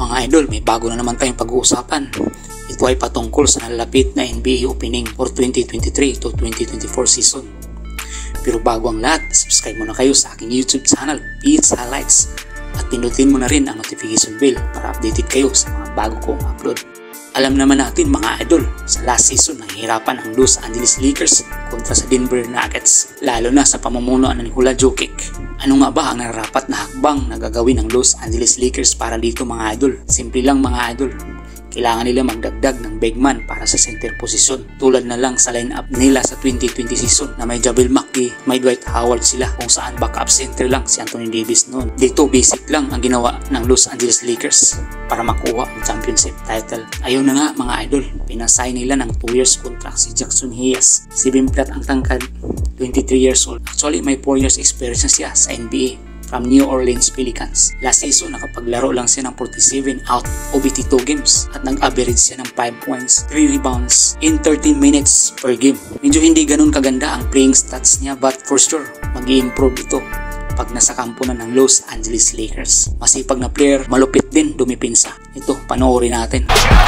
Mga idol, may bago na naman tayong pag-uusapan. Ito ay patungkol sa nalalapit na NBA opening for 2023 to 2024 season. Pero bago ang lahat, subscribe muna kayo sa aking YouTube channel, Pete's Highlights, at pindutin mo na rin ang notification bell para updated kayo sa mga bago kong upload. Alam naman natin mga idol, sa last season nahihirapan ang Los Angeles Lakers kontra sa Denver Nuggets, lalo na sa pamumuno ni Nikola Jokic. Ano nga ba ang nararapat na hakbang na gagawin ng Los Angeles Lakers para dito mga idol? Simple lang mga idol. Kailangan nila magdagdag ng big man para sa center posisyon. Tulad na lang sa lineup nila sa 2020 season na may Javel McGee, may Dwight Howard sila, kung saan backup center lang si Anthony Davis noon. Dito basic lang ang ginawa ng Los Angeles Lakers para makuha ang championship title. Ayun na nga mga idol, pinasay nila ng 2 years contract si Jackson Hayes. 7 flat ang tangkad, 23 years old. Actually may 4 years experience na siya sa NBA. From New Orleans Pelicans. Last season nakapaglaro lang siya ng 47 out of 82 games at nag-average siya ng 5 points, 3 rebounds in 13 minutes per game. Medyo hindi ganun kaganda ang playing stats niya but for sure mag-i-improve ito pag nasa kampo na ng Los Angeles Lakers. Masipag na player, malupit din dumipinsa. Ito, panoorin natin.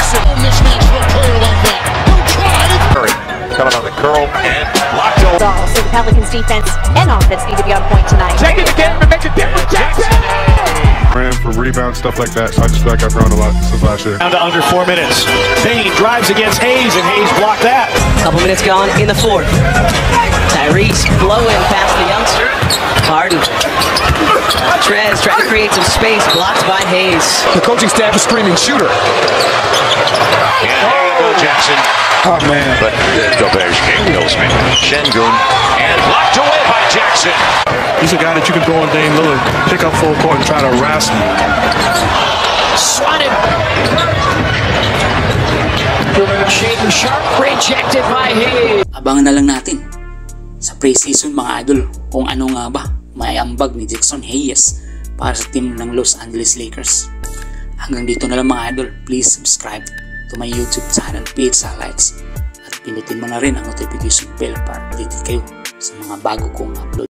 Coming on the curl and locked over. So the Pelicans defense and offense need to be on point tonight. Take it again, makes a difference. Jackson! Ran for rebounds, stuff like that. So I just feel like I've grown a lot since last year. Down to under 4 minutes. Payne drives against Hayes, and Hayes blocked that. Couple minutes gone in the fourth. Tyrese blowing past the youngster. Harden. Trez trying to create some space, blocked by Hayes. The coaching staff is screaming, shooter. And there you go, Jackson. Oh, man. But Gobert King goes me. Şengün and blocked away by Jackson. He's a guy that you can go on Dame Lillard, pick up full court and try to harass him. Swatted. Shaden Sharp rejected by Hayes. Abangan na lang natin sa preseason mga idol kung ano nga ba may ambag ni Jackson Hayes para sa team ng Los Angeles Lakers. Hanggang dito na lang mga idol, please subscribe to my YouTube channel, Pete's Highlights, at pinutin mo na rin ang notification bell para updated kayo sa mga bago kong upload.